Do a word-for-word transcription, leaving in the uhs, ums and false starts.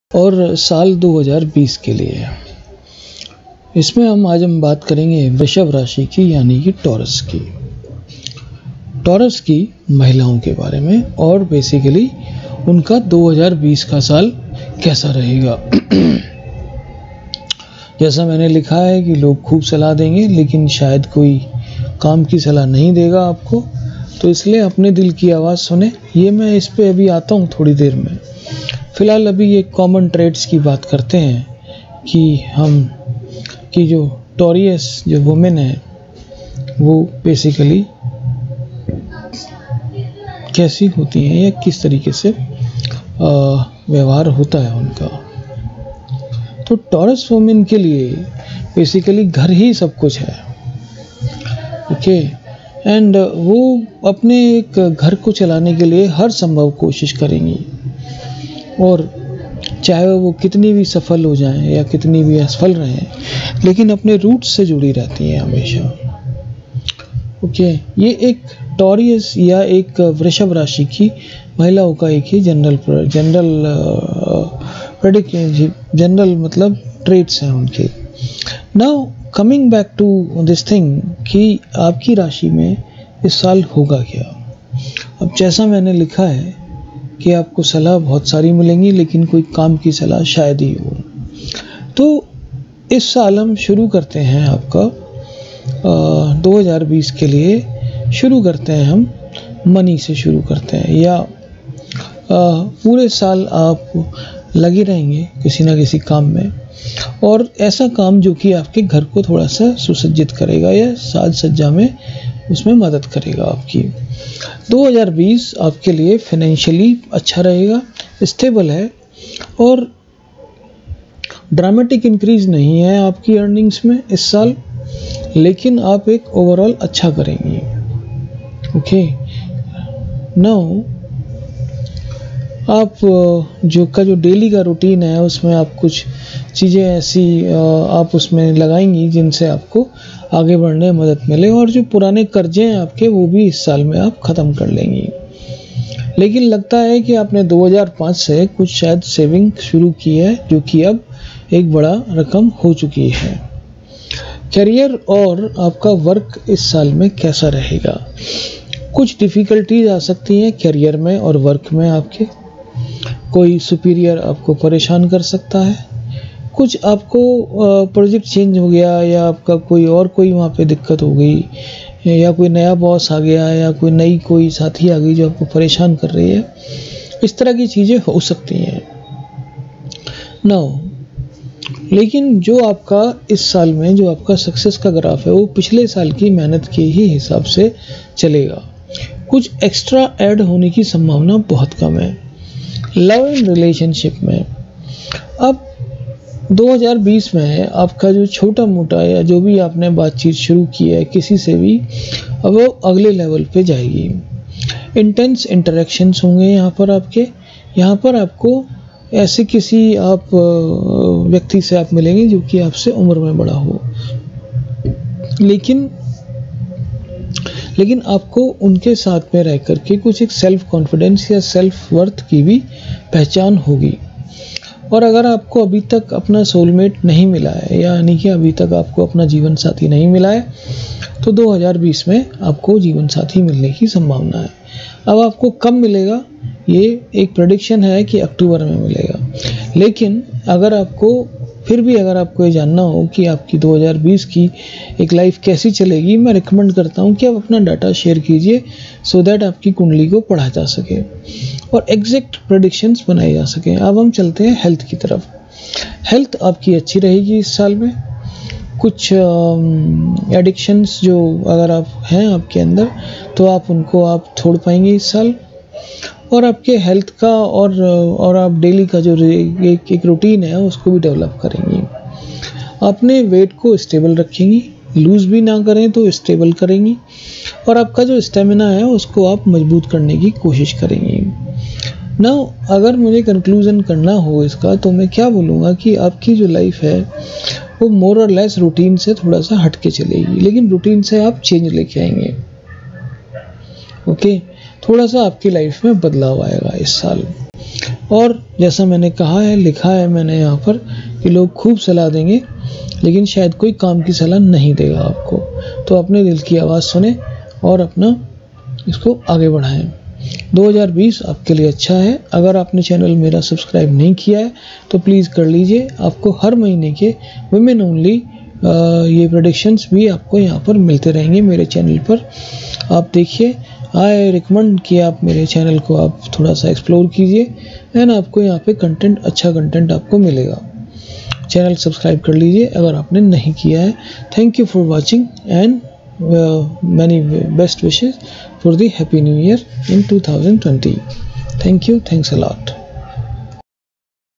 और साल दो हज़ार बीस के लिए। इसमें हम आज हम बात करेंगे वृषभ राशि की, यानी कि टॉरस की टॉरस की महिलाओं के बारे में, और बेसिकली उनका दो हज़ार बीस का साल कैसा रहेगा। जैसा मैंने लिखा है कि लोग खूब सलाह देंगे, लेकिन शायद कोई काम की सलाह नहीं देगा आपको, तो इसलिए अपने दिल की आवाज़ सुने। ये मैं इस पे अभी आता हूँ थोड़ी देर में। फ़िलहाल अभी ये कॉमन ट्रेड्स की बात करते हैं कि हम कि जो टॉरियस जो वुमेन है वो बेसिकली कैसी होती हैं या किस तरीके से व्यवहार होता है उनका। तो टॉरस वुमेन के लिए बेसिकली घर ही सब कुछ है, ओके। एंड वो अपने एक घर को चलाने के लिए हर संभव कोशिश करेंगी, और चाहे वो कितनी भी सफल हो जाएं या कितनी भी असफल रहें, लेकिन अपने रूट्स से जुड़ी रहती हैं हमेशा, ओके। ये एक टॉरियस या एक वृषभ राशि की महिलाओं का एक ही जनरल जनरल प्रेडिक्ट जनरल मतलब ट्रेट्स हैं उनके। Now coming back to this thing कि आपकी राशि में इस साल होगा क्या। अब जैसा मैंने लिखा है कि आपको सलाह बहुत सारी मिलेंगी, लेकिन कोई काम की सलाह शायद ही हो। तो इस साल हम शुरू करते हैं आपका आ, दो हज़ार बीस के लिए शुरू करते हैं हम मनी से शुरू करते हैं, या आ, पूरे साल आप लगे रहेंगे किसी ना किसी काम में, और ऐसा काम जो कि आपके घर को थोड़ा सा सुसज्जित करेगा या साज सज्जा में उसमें मदद करेगा आपकी। दो हज़ार बीस आपके लिए फाइनेंशियली अच्छा रहेगा, स्टेबल है, और ड्रामेटिक इंक्रीज नहीं है आपकी अर्निंग्स में इस साल, लेकिन आप एक ओवरऑल अच्छा करेंगी, ओके। नाउ आप जो का जो डेली का रूटीन है उसमें आप कुछ चीज़ें ऐसी आप उसमें लगाएंगी जिनसे आपको आगे बढ़ने में मदद मिले, और जो पुराने कर्जे हैं आपके वो भी इस साल में आप ख़त्म कर लेंगी। लेकिन लगता है कि आपने दो हज़ार पाँच से कुछ शायद सेविंग शुरू की है, जो कि अब एक बड़ा रकम हो चुकी है। करियर और आपका वर्क इस साल में कैसा रहेगा। कुछ डिफ़िकल्टीज आ सकती हैं करियर में और वर्क में आपके। कोई सुपीरियर आपको परेशान कर सकता है, कुछ आपको प्रोजेक्ट चेंज हो गया, या आपका कोई और कोई वहाँ पे दिक्कत हो गई, या कोई नया बॉस आ गया, या कोई नई कोई साथी आ गई जो आपको परेशान कर रही है। इस तरह की चीज़ें हो सकती हैं। नाउ लेकिन जो आपका इस साल में जो आपका सक्सेस का ग्राफ है वो पिछले साल की मेहनत के ही हिसाब से चलेगा। कुछ एक्स्ट्रा ऐड होने की संभावना बहुत कम है लव एंड रिलेशनशिप में। अब दो हज़ार बीस में आपका जो छोटा मोटा या जो भी आपने बातचीत शुरू की है किसी से भी, अब वो अगले लेवल पे जाएगी। इंटेंस इंटरेक्शंस होंगे यहाँ पर आपके। यहाँ पर आपको ऐसे किसी आप व्यक्ति से आप मिलेंगे जो कि आपसे उम्र में बड़ा हो, लेकिन लेकिन आपको उनके साथ में रह कर के कुछ एक सेल्फ कॉन्फिडेंस या सेल्फ वर्थ की भी पहचान होगी। और अगर आपको अभी तक अपना सोलमेट नहीं मिला है, यानी कि अभी तक आपको अपना जीवन साथी नहीं मिला है, तो दो हज़ार बीस में आपको जीवन साथी मिलने की संभावना है। अब आपको कब मिलेगा, ये एक प्रेडिक्शन है कि अक्टूबर में मिलेगा। लेकिन अगर आपको फिर भी अगर आपको ये जानना हो कि आपकी दो हज़ार बीस की एक लाइफ कैसी चलेगी, मैं रिकमेंड करता हूँ कि आप अपना डाटा शेयर कीजिए, सो दैट आपकी कुंडली को पढ़ा जा सके और एग्जैक्ट प्रेडिक्शंस बनाई जा सके। अब हम चलते हैं हेल्थ की तरफ। हेल्थ आपकी अच्छी रहेगी इस साल में। कुछ एडिक्शंस जो अगर आप हैं आपके अंदर, तो आप उनको आप छोड़ पाएंगे इस साल। और आपके हेल्थ का और और आप डेली का जो एक एक रूटीन है उसको भी डेवलप करेंगी। अपने वेट को स्टेबल रखेंगी, लूज़ भी ना करें तो स्टेबल करेंगी, और आपका जो स्टेमिना है उसको आप मजबूत करने की कोशिश करेंगी। ना अगर मुझे कंक्लूज़न करना हो इसका, तो मैं क्या बोलूँगा कि आपकी जो लाइफ है वो मोर और लेस रूटीन से थोड़ा सा हट के चलेगी, लेकिन रूटीन से आप चेंज लेके आएंगे, ओके। थोड़ा सा आपकी लाइफ में बदलाव आएगा इस साल। और जैसा मैंने कहा है, लिखा है मैंने यहाँ पर कि लोग खूब सलाह देंगे लेकिन शायद कोई काम की सलाह नहीं देगा आपको। तो अपने दिल की आवाज़ सुने और अपना इसको आगे बढ़ाएं। दो हज़ार बीस आपके लिए अच्छा है। अगर आपने चैनल मेरा सब्सक्राइब नहीं किया है तो प्लीज़ कर लीजिए। आपको हर महीने के वुमेन ओनली ये प्रेडिक्शंस भी आपको यहाँ पर मिलते रहेंगे मेरे चैनल पर। आप देखिए, आई रिकमेंड कि आप मेरे चैनल को आप थोड़ा सा एक्सप्लोर कीजिए एंड आपको यहाँ पे कंटेंट, अच्छा कंटेंट आपको मिलेगा। चैनल सब्सक्राइब कर लीजिए अगर आपने नहीं किया है। Thank you for watching and many best wishes for the happy new year in two thousand twenty. Thank you. Thanks a lot.